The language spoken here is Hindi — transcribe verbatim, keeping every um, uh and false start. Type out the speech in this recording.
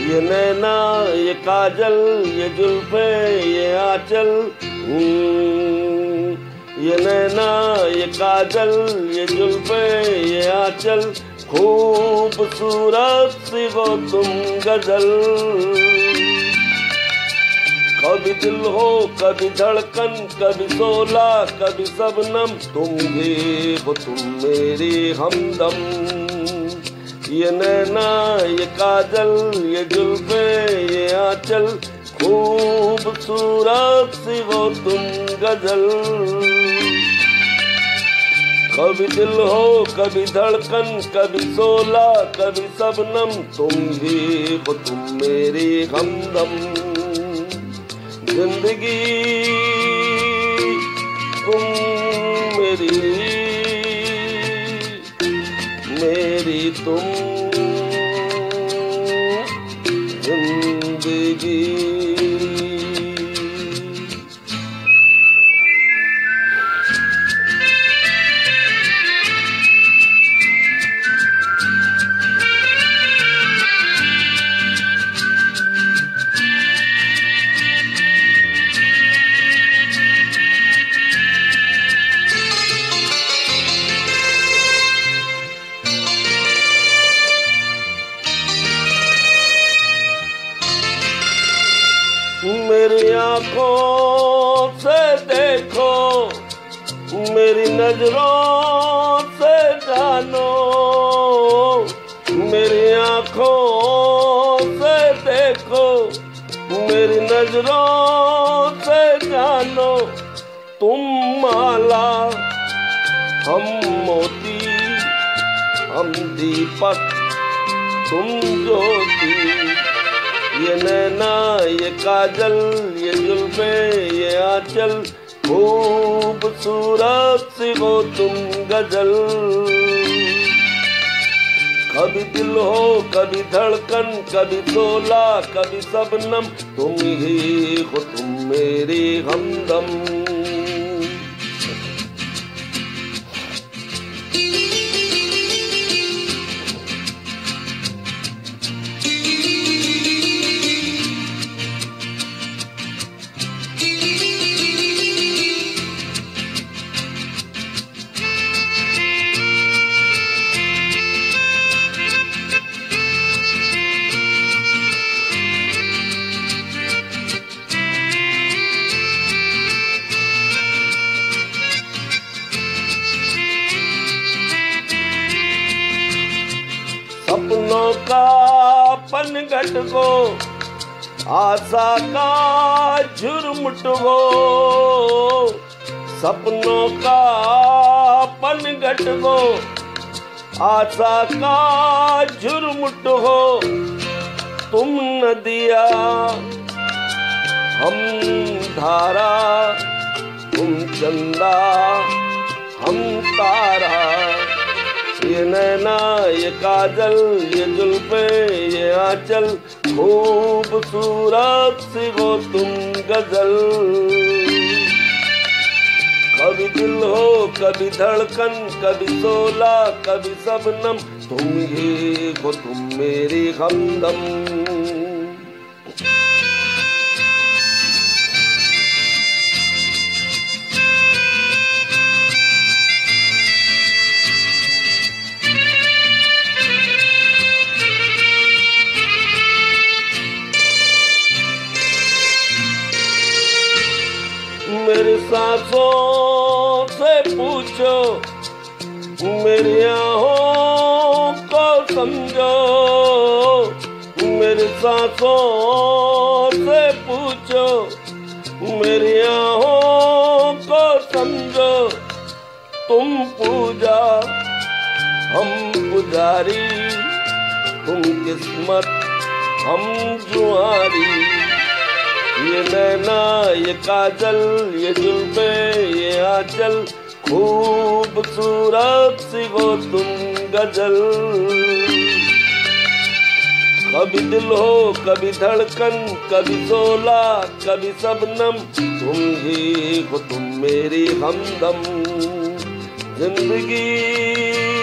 ये नैना ये काजल ये जुल्फे ये आंचल, ये नैना ये काजल ये जुल्फे ये आंचल, खूबसूरत सी वो तुम गजल। कभी दिल हो कभी धड़कन कभी शोला कभी शबनम, तुम भी वो तुम मेरी हमदम। ये नैना ये काजल ये जुल्फे ये आंचल, खूबसूरत सी वो तुम गजल। कभी दिल हो कभी धड़कन कभी शोला कभी शबनम, तुम ही वो तुम मेरी हमदम। जिंदगी तुम मेरी मेरी तुम जिंदगी। मेरी आँखों से देखो मेरी नजरों से जानो, मेरी आँखों से देखो मेरी नजरों से जानो। तुम माला हम मोती हम दीपक तुम ज्योति। ये नैना ये काजल ये जुल्फे ये आंचल, खूबसूरत सी वो तुम गजल। कभी दिल हो कभी धड़कन कभी शोला कभी शबनम, तुम ही हो तुम मेरी हमदम। सपनों का पनघट हो आशा का झुरमुट हो, सपनों का पनघट हो आशा का झुरमुट हो। तुम नदिया हम धारा तुम चंदा हम तारा। ये नैना ये काजल ये जुल्फे ये आंचल, खूबसूरत सी वो तुम गजल। कभी दिल हो कभी धड़कन कभी शोला कभी शबनम, तुम ही हो तुम मेरी हमदम। मेरी सांसों से पूछो मेरी आहों को समझो, मेरी सांसों से पूछो मेरी आहों को समझो। तुम पूजा हम पुजारी, तुम किस्मत हम जुआरी। ये नैना ये काजल ये जुल्फे ये आंचल, खूबसूरत सी वो तुम गजल। कभी दिल हो कभी धड़कन कभी शोला कभी शबनम, तुम ही हो तुम मेरी हमदम। जिंदगी